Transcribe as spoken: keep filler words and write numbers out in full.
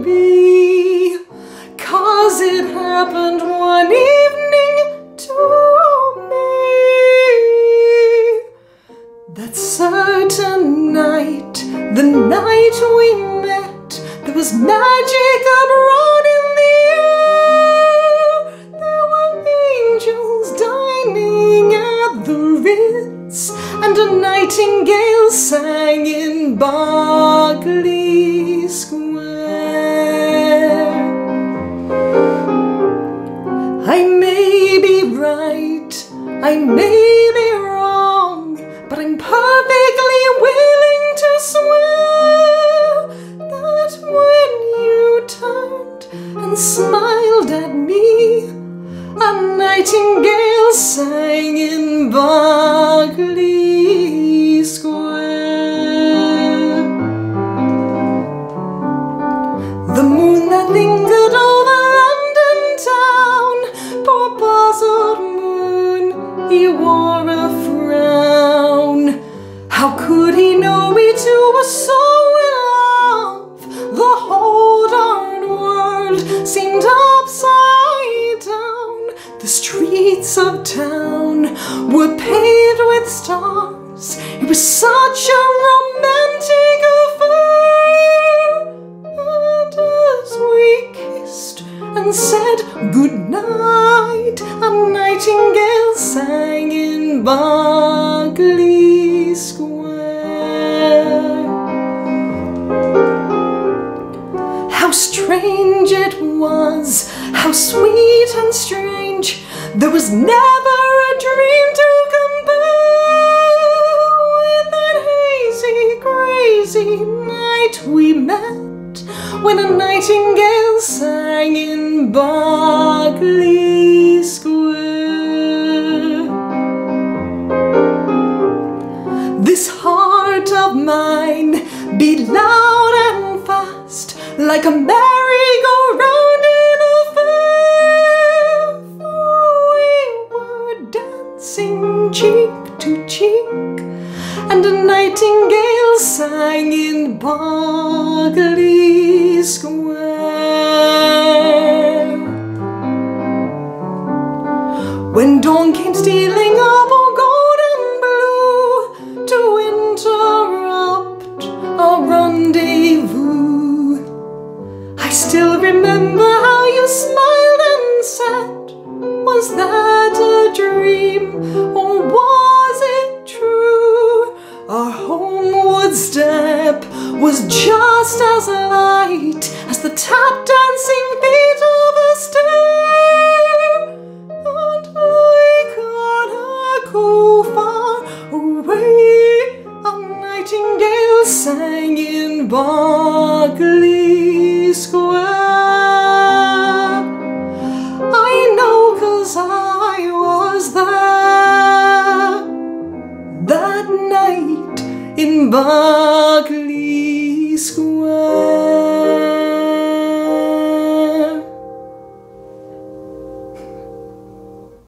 be, 'cause it happened one evening to me. That certain night, the night we met, there was magic abroad in the air. There were angels dining at the Ritz, and a nightingale sang in Berkeley Square. I may be right, I may be wrong, but I'm perfectly willing to swear that when you turned and smiled at me, a nightingale sang in Berkeley Square. The moon that lingered over London town, poor puzzled moon, he wore a frown. How could he know we two were so in love? The whole darn world seemed upside down. The streets of town were paved with stars. It was such a romantic affair. And as we kissed and said goodnight, a nightingale sang in Berkeley Square. How strange it was, how sweet and strange, there was never a dream to compare with that hazy, crazy night we met, when a nightingale sang in Berkeley Square. This heart of mine beat loud and fast, like a merry-go-round in a fair, for we were dancing cheek to cheek, and a nightingale sang in Berkeley Square. When dawn came stealing up all golden blue to interrupt our rendezvous, I still remember how you smiled and said, was that a dream, or was it true? Our homeward step was just as light as the tap-dancing feet of a stair, and like an echo far away, a nightingale sang in Berkeley Square. I know, 'cause I was there that night in Berkeley Square.